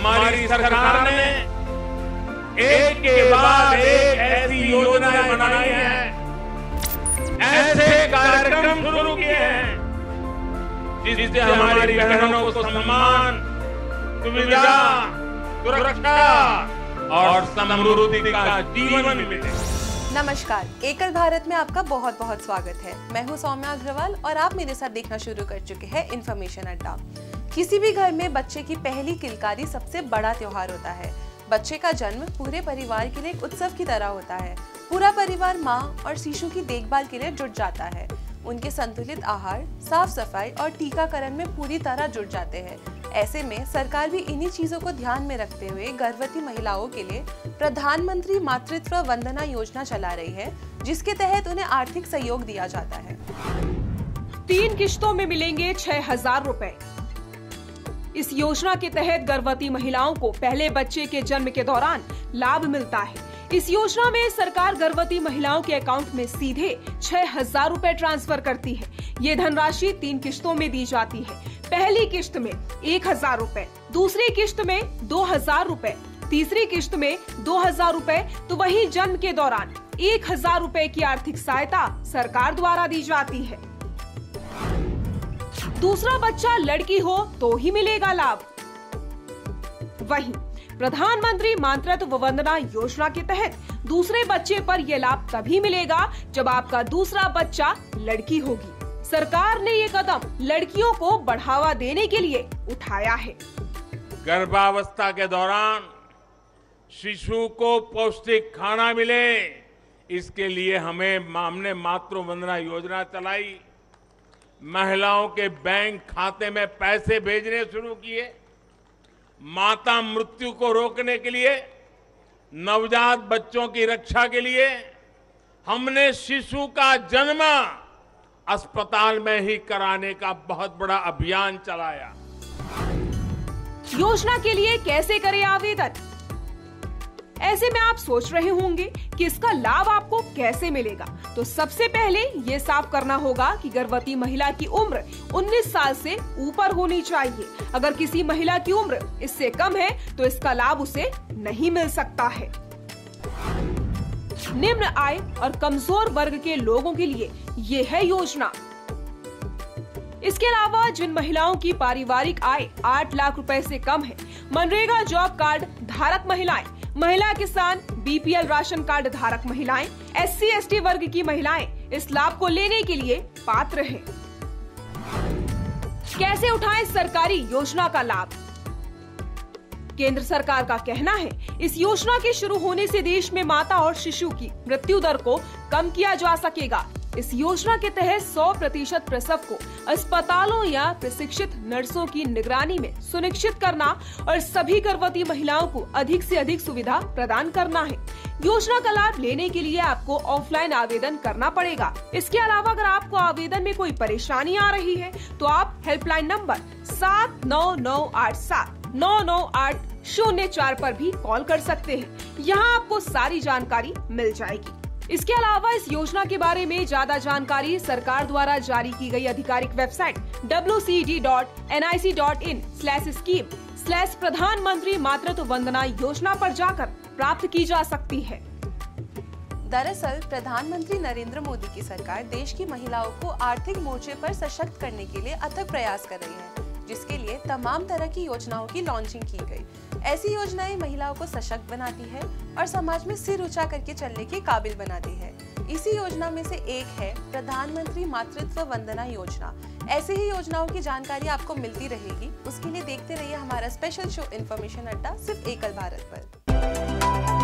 हमारी सरकार ने एक के बाद एक ऐसी योजनाएं बनाई हैं, ऐसे कार्यक्रम शुरू किए हैं जिससे हमारी बहनों को सम्मान, सुविधा, सुरक्षा और समृद्धि का जीवन मिले। नमस्कार, एकल भारत में आपका बहुत बहुत स्वागत है। मैं हूं सौम्या अग्रवाल और आप मेरे साथ देखना शुरू कर चुके हैं इन्फॉर्मेशन अड्डा। किसी भी घर में बच्चे की पहली किलकारी सबसे बड़ा त्योहार होता है। बच्चे का जन्म पूरे परिवार के लिए एक उत्सव की तरह होता है। पूरा परिवार माँ और शिशु की देखभाल के लिए जुट जाता है। उनके संतुलित आहार, साफ सफाई और टीकाकरण में पूरी तरह जुट जाते हैं। ऐसे में सरकार भी इन्हीं चीजों को ध्यान में रखते हुए गर्भवती महिलाओं के लिए प्रधानमंत्री मातृत्व वंदना योजना चला रही है, जिसके तहत उन्हें आर्थिक सहयोग दिया जाता है। 3 किश्तों में मिलेंगे 6,000 रुपए। इस योजना के तहत गर्भवती महिलाओं को पहले बच्चे के जन्म के दौरान लाभ मिलता है। इस योजना में सरकार गर्भवती महिलाओं के अकाउंट में सीधे 6,000 रुपए ट्रांसफर करती है। ये धनराशि 3 किश्तों में दी जाती है। पहली किश्त में 1,000 रुपए, दूसरी किश्त में 2,000 रुपए, तीसरी किश्त में 2,000 रुपए, तो वहीं जन्म के दौरान 1,000 रुपए की आर्थिक सहायता सरकार द्वारा दी जाती है। दूसरा बच्चा लड़की हो तो ही मिलेगा लाभ। वहीं प्रधानमंत्री मातृत्व वंदना योजना के तहत दूसरे बच्चे पर यह लाभ तभी मिलेगा जब आपका दूसरा बच्चा लड़की होगी। सरकार ने ये कदम लड़कियों को बढ़ावा देने के लिए उठाया है। गर्भावस्था के दौरान शिशु को पौष्टिक खाना मिले, इसके लिए हमने मातृ वंदना योजना चलाई। महिलाओं के बैंक खाते में पैसे भेजने शुरू किए। माता मृत्यु को रोकने के लिए, नवजात बच्चों की रक्षा के लिए हमने शिशु का जन्म अस्पताल में ही कराने का बहुत बड़ा अभियान चलाया। योजना के लिए कैसे करें आवेदन? ऐसे में आप सोच रहे होंगे कि इसका लाभ आपको कैसे मिलेगा। तो सबसे पहले ये साफ करना होगा कि गर्भवती महिला की उम्र 19 साल से ऊपर होनी चाहिए। अगर किसी महिला की उम्र इससे कम है तो इसका लाभ उसे नहीं मिल सकता है। निम्न आय और कमजोर वर्ग के लोगों के लिए ये है योजना। इसके अलावा जिन महिलाओं की पारिवारिक आय 8 लाख रुपए से कम है, मनरेगा जॉब कार्ड धारक महिलाएं, महिला किसान, बीपीएल राशन कार्ड धारक महिलाएं, SC/ST वर्ग की महिलाएं इस लाभ को लेने के लिए पात्र हैं। कैसे उठाएं सरकारी योजना का लाभ? केंद्र सरकार का कहना है, इस योजना के शुरू होने से देश में माता और शिशु की मृत्यु दर को कम किया जा सकेगा। इस योजना के तहत 100% प्रसव को अस्पतालों या प्रशिक्षित नर्सों की निगरानी में सुनिश्चित करना और सभी गर्भवती महिलाओं को अधिक से अधिक सुविधा प्रदान करना है। योजना का लाभ लेने के लिए आपको ऑफलाइन आवेदन करना पड़ेगा। इसके अलावा अगर आपको आवेदन में कोई परेशानी आ रही है तो आप हेल्पलाइन नंबर 7998799804 पर भी कॉल कर सकते हैं। यहाँ आपको सारी जानकारी मिल जाएगी। इसके अलावा इस योजना के बारे में ज्यादा जानकारी सरकार द्वारा जारी की गई आधिकारिक वेबसाइट wcd.nic.in/scheme/प्रधानमंत्री मातृत्व वंदना योजना पर जाकर प्राप्त की जा सकती है। दरअसल प्रधानमंत्री नरेंद्र मोदी की सरकार देश की महिलाओं को आर्थिक मोर्चे पर सशक्त करने के लिए अथक प्रयास कर रही है, जिसके लिए तमाम तरह की योजनाओं की लॉन्चिंग की गई। ऐसी योजनाएं महिलाओं को सशक्त बनाती है और समाज में सिर ऊंचा करके चलने के काबिल बनाती है। इसी योजना में से एक है प्रधानमंत्री मातृत्व वंदना योजना। ऐसे ही योजनाओं की जानकारी आपको मिलती रहेगी। उसके लिए देखते रहिए हमारा स्पेशल शो इन्फॉर्मेशन अड्डा, सिर्फ एकल भारत पर।